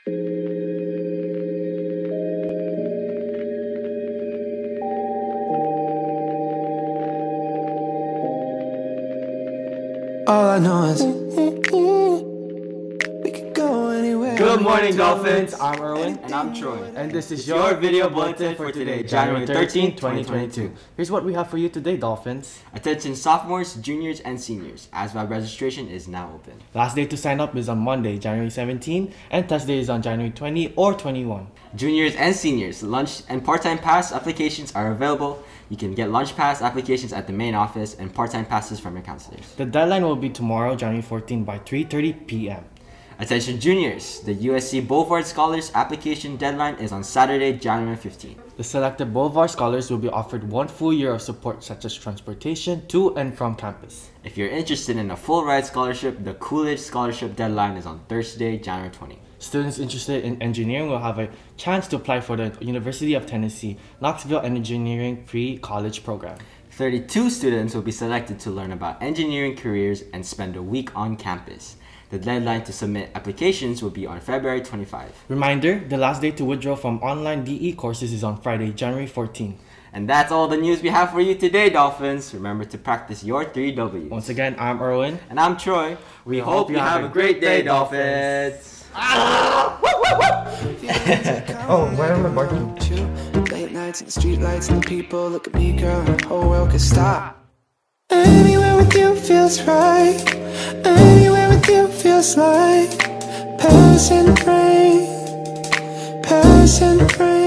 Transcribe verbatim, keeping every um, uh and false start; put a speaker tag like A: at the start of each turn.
A: All I know is we could go anywhere.
B: Good morning, Dolphins.
C: I'm Erwin.
B: And I'm Troy.
C: And this is
B: It's
C: your,
B: your video bulletin for today, January thirteenth, twenty twenty-two.
C: Here's what we have for you today, Dolphins.
B: Attention sophomores, juniors, and seniors. ASVAB registration is now open.
C: Last day to sign up is on Monday, January seventeenth, and test day is on January twentieth or twenty-first.
B: Juniors and seniors, lunch and part-time pass applications are available. You can get lunch pass applications at the main office and part-time passes from your counselors.
C: The deadline will be tomorrow, January fourteenth by three thirty p m
B: Attention juniors, the U S C Boulevard Scholars application deadline is on Saturday, January fifteenth.
C: The selected Boulevard Scholars will be offered one full year of support such as transportation to and from campus.
B: If you're interested in a full ride scholarship, the Coolidge Scholarship deadline is on Thursday, January twentieth.
C: Students interested in engineering will have a chance to apply for the University of Tennessee Knoxville Engineering Pre-College Program.
B: thirty-two students will be selected to learn about engineering careers and spend a week on campus. The deadline to submit applications will be on February twenty-fifth.
C: Reminder, the last day to withdraw from online D E courses is on Friday, January fourteenth.
B: And that's all the news we have for you today, Dolphins. Remember to practice your three W's.
C: Once again, I'm Erwin.
B: And I'm Troy. We, we hope, hope you have, have a great day, Dolphins.
A: Ah!
C: Oh, why am I barking?
A: Late nights and the street lights and the people look at me, girl, and the whole world could stop. Anywhere with you feels right. Anywhere with you feels like Paris and rain, Paris and rain.